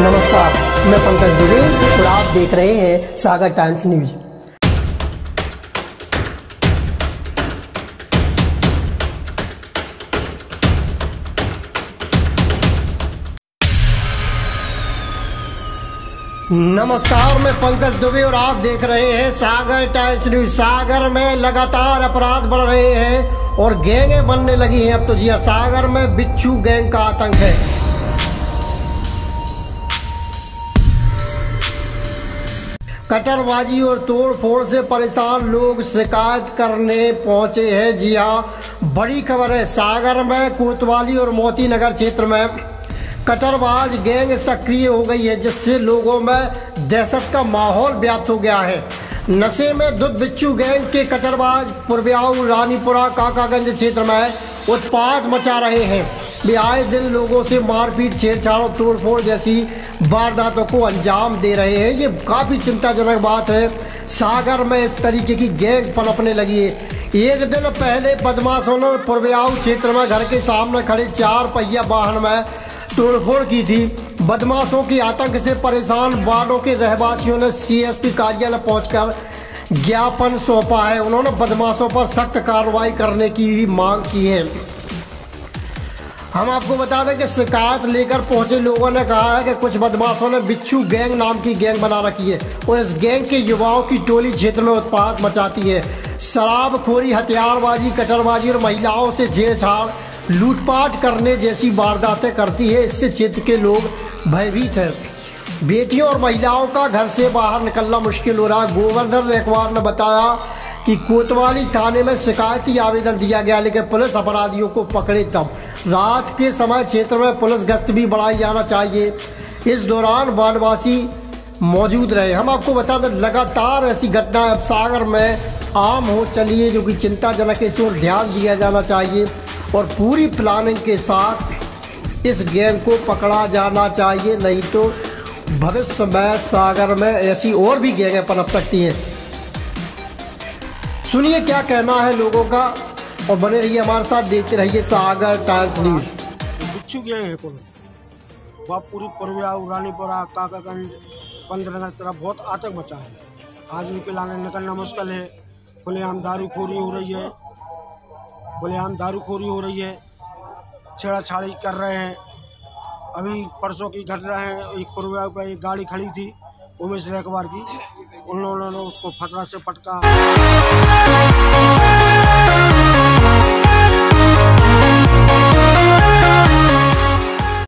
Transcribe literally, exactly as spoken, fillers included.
नमस्कार, मैं पंकज दुबे और आप देख रहे हैं सागर टाइम्स न्यूज। नमस्कार, मैं पंकज दुबे और आप देख रहे हैं सागर टाइम्स न्यूज। सागर में लगातार अपराध बढ़ रहे हैं और गैंगें बनने लगी हैं। अब तो जी सागर में बिच्छू गैंग का आतंक है। कटरबाजी और तोड़फोड़ से परेशान लोग शिकायत करने पहुंचे हैं। जी हां, बड़ी खबर है। सागर में कोतवाली और मोती नगर क्षेत्र में कटरबाज गैंग सक्रिय हो गई है, जिससे लोगों में दहशत का माहौल व्याप्त हो गया है। नशे में धुत बिच्छू गैंग के कटरबाज पुरब्याऊ, रानीपुरा, काकागंज क्षेत्र में उत्पात मचा रहे हैं। वे आए दिन लोगों से मारपीट, छेड़छाड़ और तोड़फोड़ जैसी वारदातों को अंजाम दे रहे हैं। ये काफ़ी चिंताजनक बात है। सागर में इस तरीके की गैंग पनपने लगी है। एक दिन पहले बदमाशों ने पुरब्याऊ क्षेत्र में घर के सामने खड़े चार पहिया वाहन में तोड़फोड़ की थी। बदमाशों के आतंक से परेशान वार्डों के रहवासियों ने सीएसपी कार्यालय पहुंचकर ज्ञापन सौंपा है। उन्होंने बदमाशों पर सख्त कार्रवाई करने की भी मांग की है। हम आपको बता दें कि शिकायत लेकर पहुंचे लोगों ने कहा है कि कुछ बदमाशों ने बिच्छू गैंग नाम की गैंग बना रखी है और इस गैंग के युवाओं की टोली क्षेत्र में उत्पात मचाती है। शराबखोरी, हथियारबाजी, कटरबाजी और महिलाओं से छेड़छाड़, लूटपाट करने जैसी वारदातें करती है। इससे क्षेत्र के लोग भयभीत हैं। बेटियों और महिलाओं का घर से बाहर निकलना मुश्किल हो रहा है। गोवर्धन रेखवार ने बताया कि कोतवाली थाने में शिकायती आवेदन दिया गया, लेकिन पुलिस अपराधियों को पकड़े तब। रात के समय क्षेत्र में पुलिस गश्त भी बढ़ाई जाना चाहिए। इस दौरान वनवासी मौजूद रहे। हम आपको बता दें, लगातार ऐसी घटनाएं अब सागर में आम हो चली है, जो कि चिंताजनक है। इस ओर ध्यान दिया जाना चाहिए और पूरी प्लानिंग के साथ इस गैंग को पकड़ा जाना चाहिए, नहीं तो भविष्य में सागर में ऐसी और भी गैंगें पनप सकती हैं। सुनिए क्या कहना है लोगों का और बने रहिए हमारे साथ, देखते रहिए सागर टाइम्स न्यूज। बिच्छू गए हैं को बापूरी, पुरब्याऊ, रानीपुरा, काकागंज, पंद्रह तरफ बहुत आतंक मचा है। आदमी के लाने निकलना मुश्किल है। खुलेआम दारूखोरी हो रही है खुलेआम दारूखोरी हो रही है छेड़ाछाड़ी कर रहे हैं। अभी परसों की घटना है, एक पुरब्याऊ पर एक गाड़ी खड़ी थी उमेश रेखवार की, उन लोगों ने उसको फटरा से पटका।